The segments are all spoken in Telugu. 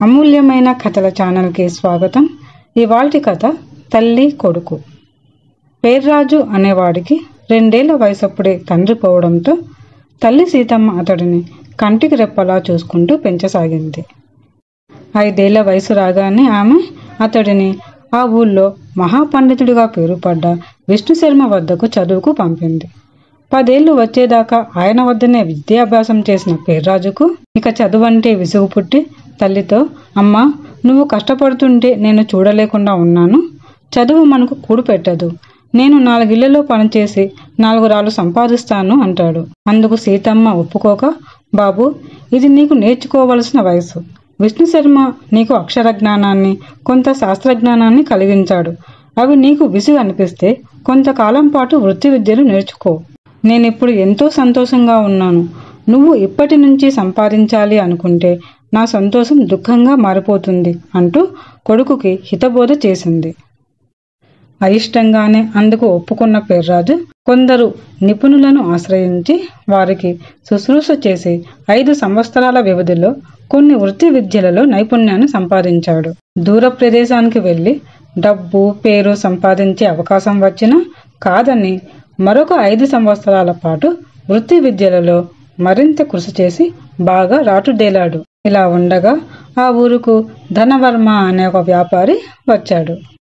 అమూల్యమైన కథల ఛానల్కి స్వాగతం. ఇవాల్టి కథ తల్లి కొడుకు. పేర్రాజు అనేవాడికి 2 ఏళ్ల వయసప్పుడే తండ్రి పోవడంతో తల్లి సీతమ్మ అతడిని కంటికి రెప్పలా చూసుకుంటూ పెంచసాగింది. 5 ఏళ్ల వయసు రాగానే ఆమె అతడిని ఆ ఊళ్ళో మహాపండితుడిగా పేరుపడ్డ విష్ణుశర్మ వద్దకు చదువుకు పంపింది. 10 ఏళ్ళు వచ్చేదాకా ఆయన వద్దనే విద్యాభ్యాసం చేసిన పేర్రాజుకు ఇక చదువంటే విసుగు పుట్టి తల్లితో, అమ్మా, నువ్వు కష్టపడుతుంటే నేను చూడలేకుండా ఉన్నాను. చదువు మనకు కూడు పెట్టదు. నేను 4 ఇళ్లలో పనిచేసి 4 రాళ్ళు సంపాదిస్తాను అంటాడు. అందుకు సీతమ్మ ఒప్పుకోక, బాబు, ఇది నీకు నేర్చుకోవలసిన వయసు. విష్ణుశర్మ నీకు అక్షర జ్ఞానాన్ని, కొంత శాస్త్రజ్ఞానాన్ని కలిగించాడు. అవి నీకు విసుగు అనిపిస్తే కొంతకాలం పాటు వృత్తి విద్యలు నేర్చుకో. నేనిప్పుడు ఎంతో సంతోషంగా ఉన్నాను. నువ్వు ఇప్పటి నుంచి సంపాదించాలి అనుకుంటే నా సంతోషం దుఃఖంగా మారిపోతుంది అంటూ కొడుకుకి హితబోధ చేసింది. అయిష్టంగానే అందుకు ఒప్పుకున్న పేర్రాజు కొందరు నిపుణులను ఆశ్రయించి వారికి శుశ్రూష చేసి 5 సంవత్సరాల వ్యవధిలో కొన్ని వృత్తి విద్యలలో నైపుణ్యాన్ని సంపాదించాడు. దూర ప్రదేశానికి వెళ్ళి డబ్బు పేరు సంపాదించే అవకాశం వచ్చినా కాదని మరొక 5 సంవత్సరాల పాటు వృత్తి విద్యలలో మరింత కృషి చేసి బాగా రాటుదేలాడు. ఇలా ఉండగా ఆ ఊరుకు ధనవర్మ అనే ఒక వ్యాపారి వచ్చాడు.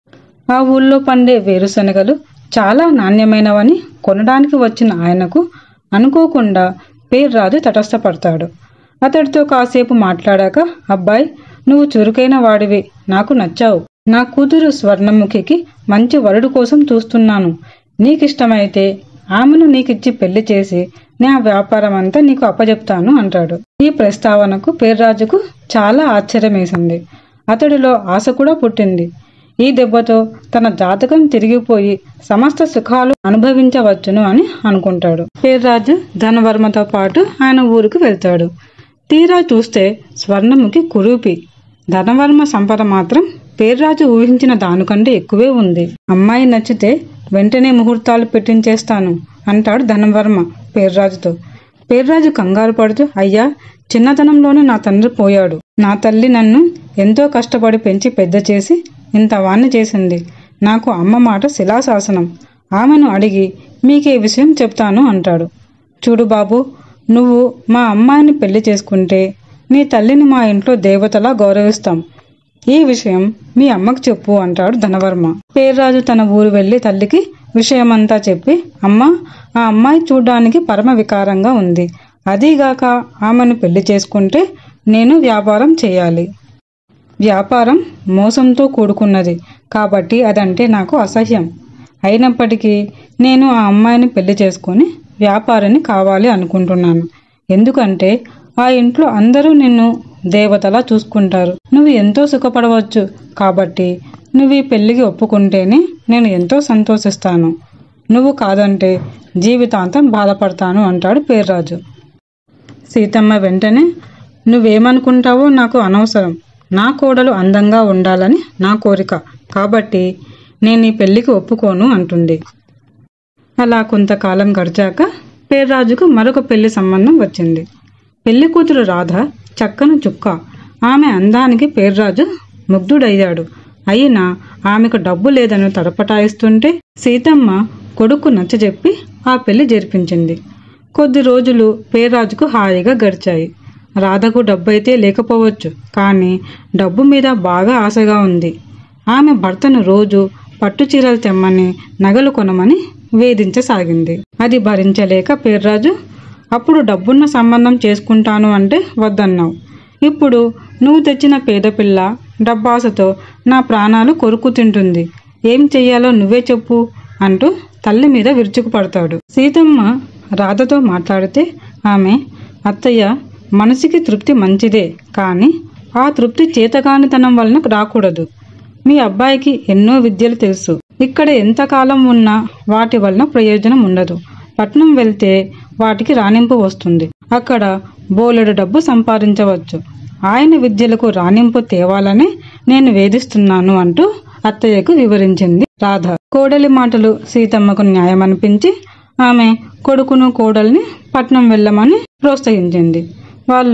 ఆ ఊళ్ళో పండే వేరుశనగలు చాలా నాణ్యమైనవని కొనడానికి వచ్చిన ఆయనకు అనుకోకుండా పేర్రాజు తటస్థపడతాడు. అతడితో కాసేపు మాట్లాడాక, అబ్బాయి, నువ్వు చురుకైన వాడివి, నాకు నచ్చావు. నా కూతురు స్వర్ణముఖికి మంచి వరుడు కోసం చూస్తున్నాను. నీకిష్టమైతే ఆమెను నీకిచ్చి పెళ్లి చేసి నా వ్యాపారం అంతా నీకు అప్పజెప్తాను అంటాడు. ఈ ప్రస్తావనకు పేర్రాజుకు చాలా ఆశ్చర్యమేసింది. అతడిలో ఆశ కూడా పుట్టింది. ఈ దెబ్బతో తన జాతకం తిరిగిపోయి సమస్త సుఖాలు అనుభవించవచ్చును అని అనుకుంటాడు. పేర్రాజు ధనవర్మతో పాటు ఆయన ఊరికి వెళ్తాడు. తీరా చూస్తే స్వర్ణముఖి కురూపి. ధనవర్మ సంపద మాత్రం పేర్రాజు ఊహించిన దానికంటే ఎక్కువే ఉంది. అమ్మాయి నచ్చితే వెంటనే ముహూర్తాలు పెట్టించేస్తాను అంటాడు ధనవర్మ పేర్రాజుతో. పేర్రాజు కంగారు పడుతూ, అయ్యా, చిన్నతనంలోనే నా తండ్రి పోయాడు. నా తల్లి నన్ను ఎంతో కష్టపడి పెంచి పెద్ద చేసి ఇంతవాణ్ణి చేసింది. నాకు అమ్మ మాట శిలాశాసనం. ఆమెను అడిగి మీకే విషయం చెప్తాను అంటాడు. చూడు బాబు, నువ్వు మా అమ్మాయిని పెళ్లి చేసుకుంటే నీ తల్లిని మా ఇంట్లో దేవతలా గౌరవిస్తాం. ఈ విషయం మీ అమ్మకు చెప్పు అంటాడు ధనవర్మ. పేర్రాజు తన ఊరు వెళ్ళి తల్లికి విషయమంతా చెప్పి, అమ్మ, ఆ అమ్మాయి చూడ్డానికి పరమ వికారంగా ఉంది. అదీగాక ఆమెను పెళ్లి చేసుకుంటే నేను వ్యాపారం చేయాలి. వ్యాపారం మోసంతో కూడుకున్నది కాబట్టి అదంటే నాకు అసహ్యం. అయినప్పటికీ నేను ఆ అమ్మాయిని పెళ్లి చేసుకొని వ్యాపారాన్ని కావాలి అనుకుంటున్నాను. ఎందుకంటే ఆ ఇంట్లో అందరూ నిన్ను దేవతలా చూసుకుంటారు. నువ్వు ఎంతో సుఖపడవచ్చు. కాబట్టి నువ్వు ఈ పెళ్లికి ఒప్పుకుంటేనే నేను ఎంతో సంతోషిస్తాను. నువ్వు కాదంటే జీవితాంతం బాధపడతాను అంటాడు పేర్రాజు. సీతమ్మ వెంటనే, నువ్వేమనుకుంటావో నాకు అనవసరం. నా కోడలు అందంగా ఉండాలని నా కోరిక. కాబట్టి నేను ఈ పెళ్లికి ఒప్పుకోను అంటుంది. అలా కొంతకాలం గడిచాక పేర్రాజుకు మరొక పెళ్లి సంబంధం వచ్చింది. పెళ్లి కూతురు రాధ చక్కని చుక్క. ఆమె అందానికి పేర్రాజు ముగ్ధుడయ్యాడు. అయినా ఆమెకు డబ్బు లేదని తడపటాయిస్తుంటే సీతమ్మ కొడుకు నచ్చజెప్పి ఆ పెళ్లి జరిపించింది. కొద్ది రోజులు పేర్రాజుకు హాయిగా గడిచాయి. రాధకు డబ్బైతే లేకపోవచ్చు, కానీ డబ్బు మీద బాగా ఆశగా ఉంది. ఆమె భర్తను రోజు పట్టు చీరలు తెమ్మని, నగలు కొనమని వేధించసాగింది. అది భరించలేక పేర్రాజు, అప్పుడు డబ్బున్న సంబంధం చేసుకుంటాను అంటే వద్దన్నావు. ఇప్పుడు నువ్వు తెచ్చిన పేదపిల్ల డబ్బాసతో నా ప్రాణాలు కొరుకు తింటుంది. ఏం చెయ్యాలో నువ్వే చెప్పు అంటూ తల్లి మీద విరుచుకుపడతాడు. సీతమ్మ రాధతో మాట్లాడితే ఆమె, అత్తయ్య, మనసుకి తృప్తి మంచిదే, కానీ ఆ తృప్తి చేతకానితనం వలన రాకూడదు. మీ అబ్బాయికి ఎన్నో విద్యలు తెలుసు. ఇక్కడ ఎంతకాలం ఉన్నా వాటి వలన ప్రయోజనం ఉండదు. పట్నం వెళ్తే వాటికి రాణింపు వస్తుంది. అక్కడ బోలెడు డబ్బు సంపాదించవచ్చు. ఆయన విద్యలకు రాణింపు తేవాలనే నేను వేధిస్తున్నాను అంటూ అత్తయ్యకు వివరించింది రాధ. కోడలి మాటలు సీతమ్మకు న్యాయమనిపించి ఆమె కొడుకును కోడల్ని పట్నం వెళ్ళమని ప్రోత్సహించింది. వాళ్ళు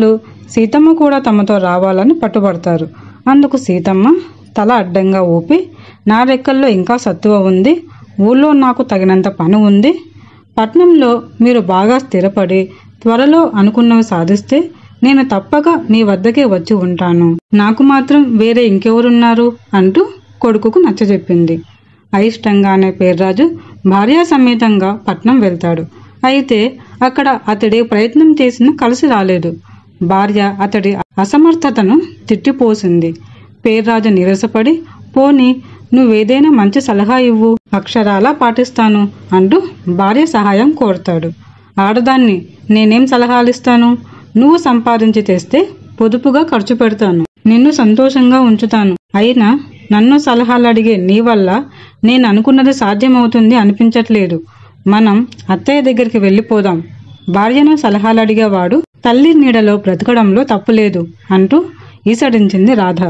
సీతమ్మ కూడా తమతో రావాలని పట్టుబడతారు. అందుకు సీతమ్మ తల అడ్డంగా ఊపి, నా రెక్కల్లో ఇంకా సత్తువ ఉంది, ఊళ్ళో నాకు తగినంత పని ఉంది, పట్నంలో మీరు బాగా స్థిరపడి త్వరలో అనుకున్నవి సాధిస్తే నేను తప్పక మీ వద్దకే వచ్చి ఉంటాను. నాకు మాత్రం వేరే ఇంకెవరున్నారు అంటూ కొడుకుకు నచ్చజెప్పింది. అయిష్టంగానే పేర్రాజు భార్యా సమేతంగా పట్నం వెళ్తాడు. అయితే అక్కడ అతడి ప్రయత్నం చేసినా కలిసి రాలేదు. భార్య అతడి అసమర్థతను తిట్టిపోసింది. పేర్రాజు నీరసపడి, పోనీ నువ్వేదైనా మంచి సలహా ఇవ్వు, అక్షరాలా పాటిస్తాను అంటూ భార్య సహాయం కోరుతాడు. ఆడదాన్ని నేనేం సలహాలిస్తాను? నువ్వు సంపాదించి తెస్తే పొదుపుగా ఖర్చు పెడతాను, నిన్ను సంతోషంగా ఉంచుతాను. అయినా నన్ను సలహాలు అడిగే నీ వల్ల నేను అనుకున్నది సాధ్యమవుతుంది అనిపించట్లేదు. మనం అత్తయ్య దగ్గరికి వెళ్ళిపోదాం. భార్యను సలహాలు అడిగేవాడు తల్లి నీడలో బ్రతకడంలో తప్పులేదు అంటూ ఈసడించింది రాధ.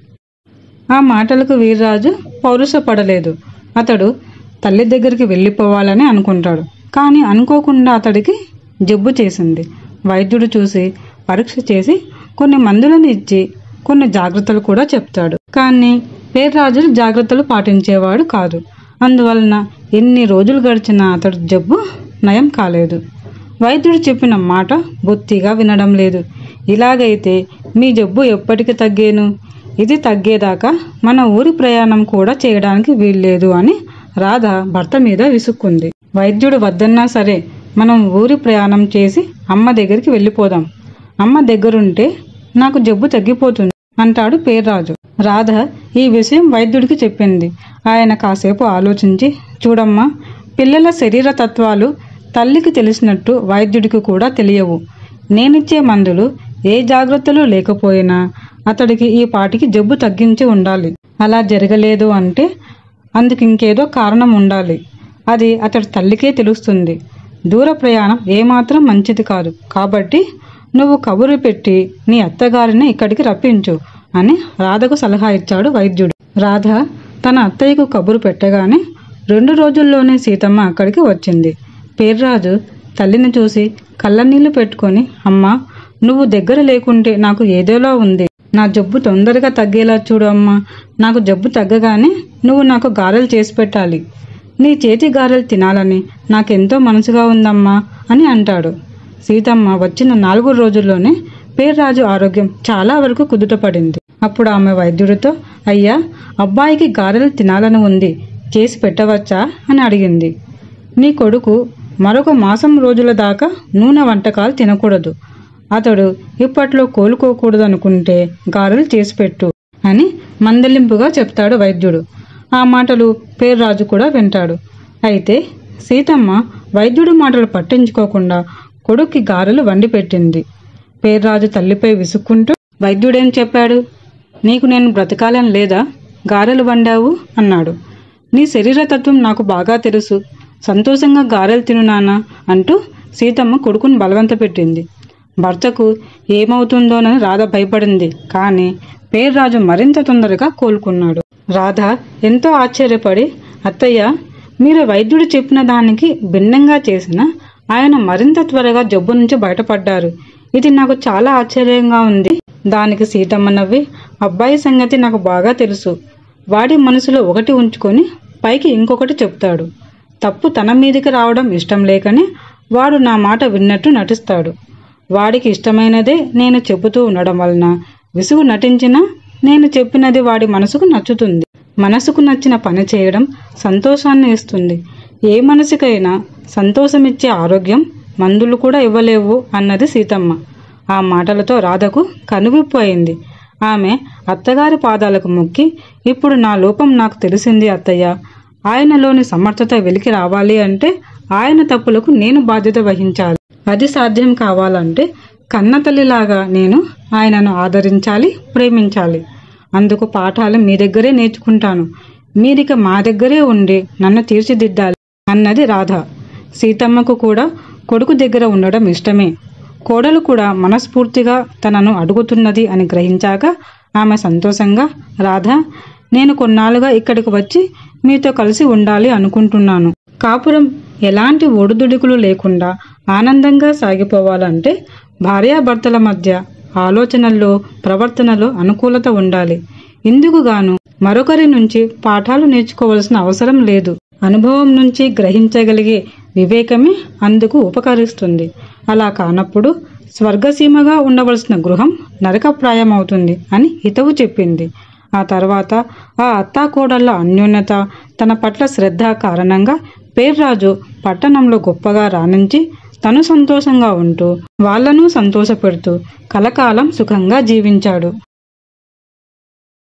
ఆ మాటలకు వీర్రాజు పౌరుషపడలేదు. అతడు తల్లి దగ్గరికి వెళ్ళిపోవాలని అనుకుంటాడు. కానీ అనుకోకుండా అతడికి జబ్బు చేసింది. వైద్యుడు చూసి పరీక్ష చేసి కొన్ని మందులను ఇచ్చి కొన్ని జాగ్రత్తలు కూడా చెప్తాడు. కానీ పేర్రాజు జాగ్రత్తలు పాటించేవాడు కాదు. అందువలన ఎన్ని రోజులు గడిచినా అతడు జబ్బు నయం కాలేదు. వైద్యుడు చెప్పిన మాట బొత్తిగా వినడం లేదు. ఇలాగైతే మీ జబ్బు ఎప్పటికి తగ్గేను? ఇది తగ్గేదాకా మన ఊరి ప్రయాణం కూడా చేయడానికి వీల్లేదు అని రాధ భర్త మీద విసుక్కుంది. వైద్యుడు వద్దన్నా సరే మనం ఊరి ప్రయాణం చేసి అమ్మ దగ్గరికి వెళ్ళిపోదాం. అమ్మ దగ్గరుంటే నాకు జబ్బు తగ్గిపోతుంది అంటాడు పేర్రాజు. రాధ ఈ విషయం వైద్యుడికి చెప్పింది. ఆయన కాసేపు ఆలోచించి, చూడమ్మా, పిల్లల శరీర తత్వాలు తల్లికి తెలిసినట్టు వైద్యుడికి కూడా తెలియవు. నేనిచ్చే మందులు ఏ జాగ్రత్తలు లేకపోయినా అతడికి ఈ పాటికి జబ్బు తగ్గించి ఉండాలి. అలా జరగలేదు అంటే అందుకు ఇంకేదో కారణం ఉండాలి. అది అతడి తల్లికే తెలుస్తుంది. దూర ప్రయాణం ఏమాత్రం మంచిది కాదు. కాబట్టి నువ్వు కబురు పెట్టి నీ అత్తగారిని ఇక్కడికి రప్పించు అని రాధకు సలహా ఇచ్చాడు వైద్యుడు. రాధ తన అత్తయ్యకు కబురు పెట్టగానే 2 రోజుల్లోనే సీతమ్మ అక్కడికి వచ్చింది. పేర్రాజు తల్లిని చూసి కళ్ళనీళ్లు పెట్టుకొని, అమ్మా, నువ్వు దగ్గర లేకుంటే నాకు ఏదోలా ఉంది. నా జబ్బు తొందరగా తగ్గేలా చూడు అమ్మా. నాకు జబ్బు తగ్గగానే నువ్వు నాకు గారెలు చేసి పెట్టాలి. నీ చేతి గారెలు తినాలని నాకెంతో మనసుగా ఉందమ్మా అని అంటాడు. సీతమ్మ వచ్చిన 4 రోజుల్లోనే పేర్రాజు ఆరోగ్యం చాలా వరకు కుదుటపడింది. అప్పుడు ఆమె వైద్యుడితో, అయ్యా, అబ్బాయికి గారెలు తినాలని ఉంది, చేసి పెట్టవచ్చా అని అడిగింది. నీ కొడుకు మరొక మాసం రోజుల దాకా నూనె వంటకాలు తినకూడదు. అతడు ఇప్పట్లో కోలుకోకూడదు అనుకుంటే గారెలు చేసి పెట్టు అని మందలింపుగా చెప్తాడు వైద్యుడు. ఆ మాటలు పేర్రాజు కూడా వింటాడు. అయితే సీతమ్మ వైద్యుడి మాటలు పట్టించుకోకుండా కొడుక్కి గారెలు వండి పెట్టింది. పేర్రాజు తల్లిపై విసుక్కుంటూ, వైద్యుడేం చెప్పాడు? నీకు నేను బ్రతకాలని లేదా గారెలు వండావు అన్నాడు. నీ శరీరతత్వం నాకు బాగా తెలుసు, సంతోషంగా గారెలు తిను నాన్న అంటూ సీతమ్మ కొడుకుని బలవంత పెట్టింది. భర్తకు ఏమవుతుందోనని రాధ భయపడింది. కానీ పేర్రాజు మరింత తొందరగా కోలుకున్నాడు. రాధ ఎంతో ఆశ్చర్యపడి, అత్తయ్య, మీరు వైద్యుడు చెప్పిన దానికి భిన్నంగా చేసిన ఆయన మరింత త్వరగా జబ్బు నుంచి బయటపడ్డారు. ఇది నాకు చాలా ఆశ్చర్యంగా ఉంది. దానికి సీతమ్మ నవ్వి, అబ్బాయి సంగతి నాకు బాగా తెలుసు. వాడి మనసులో ఒకటి ఉంచుకొని పైకి ఇంకొకటి చెప్తాడు. తప్పు తన మీదకి రావడం ఇష్టం లేకనే వాడు నా మాట విన్నట్టు నటిస్తాడు. వాడికి ఇష్టమైనదే నేను చెబుతూ ఉండడం వలన విసుగు నటించినా నేను చెప్పినది వాడి మనసుకు నచ్చుతుంది. మనసుకు నచ్చిన పని చేయడం సంతోషాన్ని ఇస్తుంది. ఏ మనసుకైనా సంతోషమిచ్చే ఆరోగ్యం మందులు కూడా ఇవ్వలేవు అన్నది సీతమ్మ. ఆ మాటలతో రాధకు కనువిప్పు అయింది. ఆమె అత్తగారి పాదాలకు మొక్కి, ఇప్పుడు నా లోపం నాకు తెలిసింది అత్తయ్య. ఆయనలోని సమర్థత వెలికి రావాలి అంటే ఆయన తప్పులకు నేను బాధ్యత వహించాలి. అది సాధ్యం కావాలంటే కన్నతల్లిలాగా నేను ఆయనను ఆదరించాలి, ప్రేమించాలి. అందుకు పాఠాలు మీ దగ్గరే నేర్చుకుంటాను. మీరిక మా దగ్గరే ఉండి నన్ను తీర్చిదిద్దాలి అన్నది రాధ. సీతమ్మకు కూడా కొడుకు దగ్గర ఉండడం ఇష్టమే. కోడలు కూడా మనస్ఫూర్తిగా తనను అడుగుతున్నది అని గ్రహించాక ఆమె సంతోషంగా, రాధ, నేను కొన్నాళ్ళుగా ఇక్కడికి వచ్చి మీతో కలిసి ఉండాలి అనుకుంటున్నాను. కాపురం ఎలాంటి ఒడిదుడుకులు లేకుండా ఆనందంగా సాగిపోవాలంటే భార్యాభర్తల మధ్య ఆలోచనల్లో ప్రవర్తనలో అనుకూలత ఉండాలి. ఇందుకుగాను మరొకరి నుంచి పాఠాలు నేర్చుకోవలసిన అవసరం లేదు. అనుభవం నుంచి గ్రహించగలిగే వివేకమే అందుకు ఉపకరిస్తుంది. అలా కానప్పుడు స్వర్గసీమగా ఉండవలసిన గృహం నరకప్రాయమవుతుంది అని హితవు చెప్పింది. ఆ తర్వాత ఆ అత్తాకోడళ్ల అన్యోన్యత, తన పట్ల శ్రద్ధ కారణంగా పేర్రాజు పట్టణంలో గొప్పగా రాణించి తను సంతోషంగా ఉంటూ వాళ్లను సంతోషపెడుతూ కలకాలం సుఖంగా జీవించాడు.